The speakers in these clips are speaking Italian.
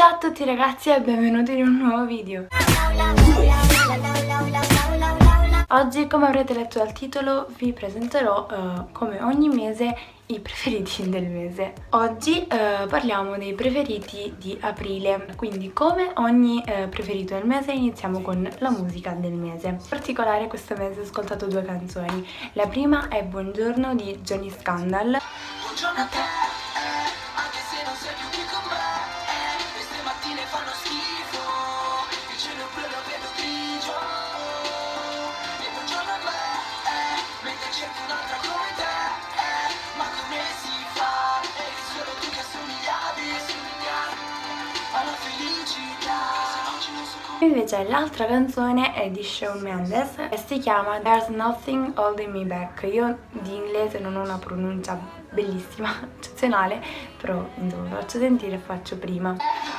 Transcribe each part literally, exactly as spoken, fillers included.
Ciao a tutti ragazzi e benvenuti in un nuovo video. Oggi, come avrete letto dal titolo, vi presenterò uh, come ogni mese i preferiti del mese. Oggi uh, parliamo dei preferiti di aprile, quindi come ogni uh, preferito del mese iniziamo con la musica del mese. In particolare questo mese ho ascoltato due canzoni. La prima è Buongiorno di Johnny Scandal. Buongiorno a te. Invece l'altra canzone è di Shawn Mendes e si chiama There's Nothing Holding Me Back. Io di inglese non ho una pronuncia bellissima, eccezionale, però insomma lo faccio sentire e faccio prima.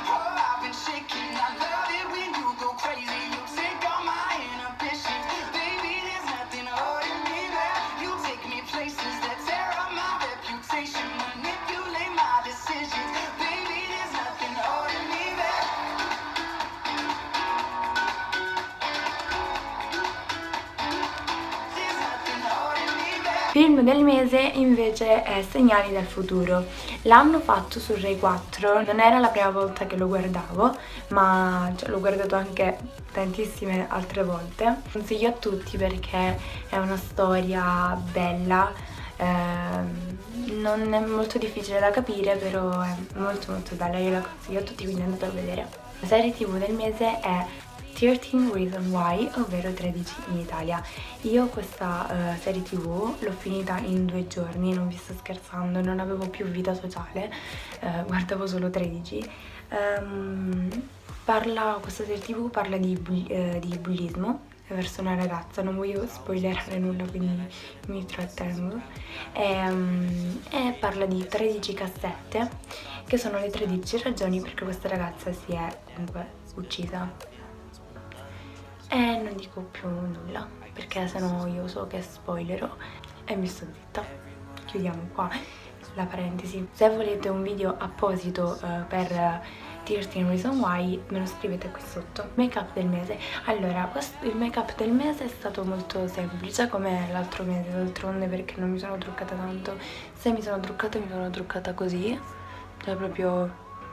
Film del mese invece è Segnali dal futuro. L'hanno fatto su Rai quattro, non era la prima volta che lo guardavo, ma cioè, l'ho guardato anche tantissime altre volte. Consiglio a tutti perché è una storia bella, ehm, non è molto difficile da capire, però è molto molto bella, io la consiglio a tutti, quindi andate a vedere. La serie tv del mese è tredici Reasons Why, ovvero tredici in Italia. Io questa uh, serie tv l'ho finita in due giorni, non vi sto scherzando, non avevo più vita sociale, uh, guardavo solo tredici. Um, parla, questa serie tv parla di, bu uh, di bullismo verso una ragazza, non voglio spoilerare nulla quindi mi trattengo, e, um, e parla di tredici cassette, che sono le tredici ragioni perché questa ragazza si è comunque uccisa. E non dico più nulla perché sennò io so che spoilerò e mi sto zitta. Chiudiamo qua la parentesi. Se volete un video apposito uh, per uh, tredici Reasons Why me lo scrivete qui sotto. Make up del mese. Allora, questo, il make up del mese è stato molto semplice come l'altro mese, d'altronde, perché non mi sono truccata tanto. Se mi sono truccata mi sono truccata così, cioè proprio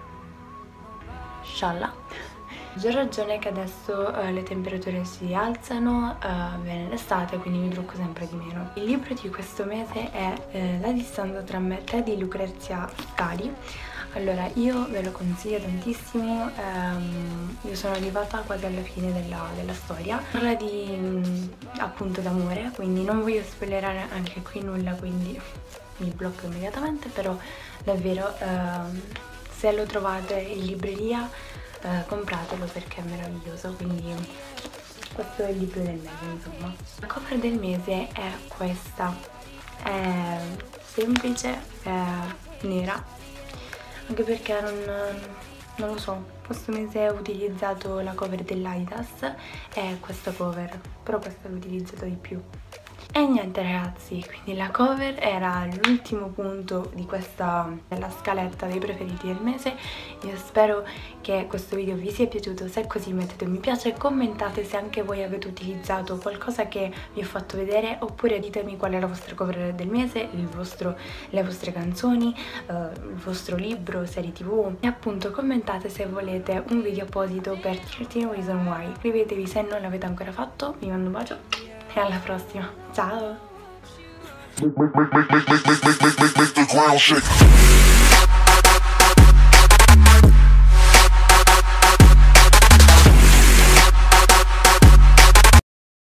scialla. C'è ragione che adesso uh, le temperature si alzano, uh, viene l'estate, quindi mi trucco sempre di meno. Il libro di questo mese è uh, La distanza tra me e te di Lucrezia Scali. Allora, io ve lo consiglio tantissimo, um, io sono arrivata quasi alla fine della, della storia. Parla di um, appunto d'amore, quindi non voglio spoilerare anche qui nulla, quindi mi blocco immediatamente, però davvero uh, se lo trovate in libreria Uh, compratelo perché è meraviglioso, quindi questo è il libro del mese, insomma. La cover del mese è questa, è semplice, è nera, anche perché non, non lo so, questo mese ho utilizzato la cover dell'Adidas e questa cover, però questa l'ho utilizzata di più. E niente ragazzi, quindi la cover era l'ultimo punto di questa della scaletta dei preferiti del mese. Io spero che questo video vi sia piaciuto, se è così mettete un mi piace, commentate se anche voi avete utilizzato qualcosa che vi ho fatto vedere, oppure ditemi qual è la vostra cover del mese, il vostro, le vostre canzoni, uh, il vostro libro, serie tv, e appunto commentate se volete un video apposito per tredici Reasons Why. Iscrivetevi se non l'avete ancora fatto, vi mando un bacio e alla prossima, ciao!